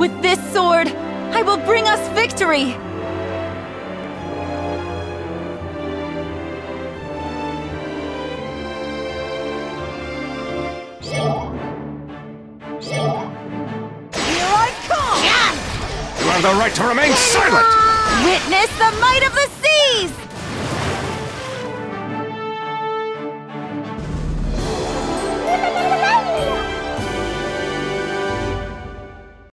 With this sword, I will bring us victory! Here I come! You have the right to remain silent! Witness the might of the seas!